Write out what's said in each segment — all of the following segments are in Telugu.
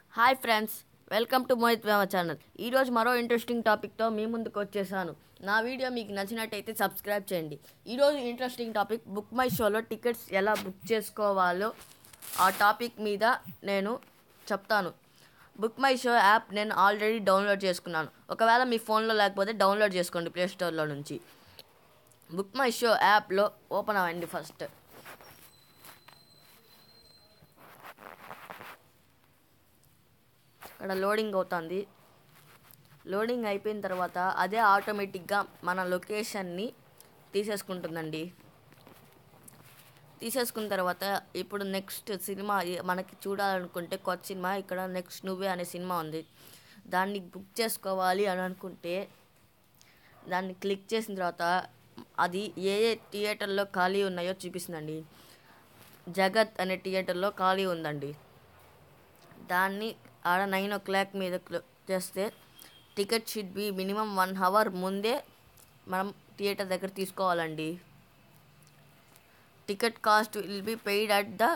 Hi friends, welcome to Mohit Vema channel. ఈరోజు మరో ఇంట్రెస్టింగ్ టాపిక్తో మీ ముందుకు వచ్చేసాను. నా వీడియో మీకు నచ్చినట్టయితే సబ్స్క్రైబ్ చేయండి. ఈరోజు ఇంట్రెస్టింగ్ టాపిక్ బుక్ మై షోలో టికెట్స్ ఎలా బుక్ చేసుకోవాలో ఆ టాపిక్ మీద నేను చెప్తాను. బుక్ మై షో యాప్ నేను ఆల్రెడీ డౌన్లోడ్ చేసుకున్నాను. ఒకవేళ మీ ఫోన్లో లేకపోతే డౌన్లోడ్ చేసుకోండి ప్లే స్టోర్లో నుంచి. బుక్ మై షో యాప్లో ఓపెన్ అవ్వండి. ఫస్ట్ ఇక్కడ లోడింగ్ అవుతుంది. లోడింగ్ అయిపోయిన తర్వాత అదే ఆటోమేటిక్గా మన లొకేషన్ని తీసేసుకుంటుందండి. తీసేసుకున్న తర్వాత ఇప్పుడు నెక్స్ట్ సినిమా మనకి చూడాలనుకుంటే కొత్త సినిమా ఇక్కడ నెక్స్ట్ నువ్వే అనే సినిమా ఉంది. దాన్ని బుక్ చేసుకోవాలి అని అనుకుంటే దాన్ని క్లిక్ చేసిన తర్వాత అది ఏ ఏ థియేటర్లో ఖాళీ ఉన్నాయో చూపిస్తుందండి. జగత్ అనే థియేటర్లో ఖాళీ ఉందండి. దాన్ని ఆడ 9 o'clock మీద చేస్తే ticket should be minimum 1 hour ముందే మనం థియేటర్ దగ్గర తీసుకోవాలండి. Ticket cost will be paid at the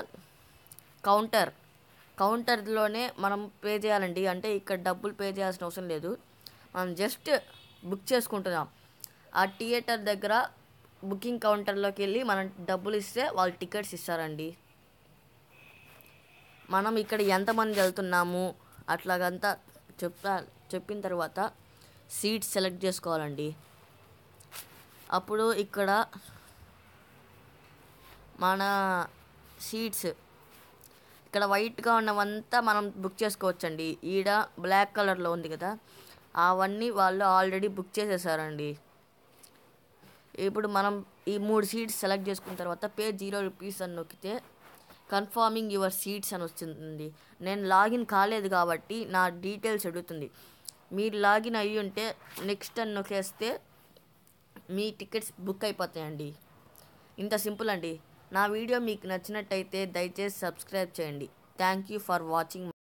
కౌంటర్లోనే మనం పే చేయాలండి. అంటే ఇక్కడ డబ్బులు పే చేయాల్సిన అవసరం లేదు. మనం జస్ట్ బుక్ చేసుకుంటున్నాం. ఆ థియేటర్ దగ్గర బుకింగ్ కౌంటర్లోకి వెళ్ళి మనం డబ్బులు ఇస్తే వాళ్ళు టికెట్స్ ఇస్తారండి. మనం ఇక్కడ ఎంతమంది వెళ్తున్నాము అట్లాగంతా చెప్పిన తర్వాత సీట్ సెలెక్ట్ చేసుకోవాలండి. అప్పుడు ఇక్కడ మన సీట్స్ ఇక్కడ వైట్గా ఉన్నవంతా మనం బుక్ చేసుకోవచ్చండి. ఈడ బ్లాక్ కలర్లో ఉంది కదా, అవన్నీ వాళ్ళు ఆల్రెడీ బుక్ చేసేసారండి. ఇప్పుడు మనం ఈ 3 సీట్స్ సెలెక్ట్ చేసుకున్న తర్వాత పే 0 rupees అని నొక్కితే కన్ఫర్మింగ్ యువర్ సీట్స్ అని వస్తుంది. నేను లాగిన్ కాలేదు కాబట్టి నా డీటెయిల్స్ అడుగుతుంది. మీరు లాగిన్ అయ్యి ఉంటే నెక్స్ట్ అని నొక్కేస్తే మీ టికెట్స్ బుక్ అయిపోతాయండి. ఇంత సింపుల్ అండి. నా వీడియో మీకు నచ్చినట్టయితే దయచేసి సబ్స్క్రైబ్ చేయండి. Thank you for watching.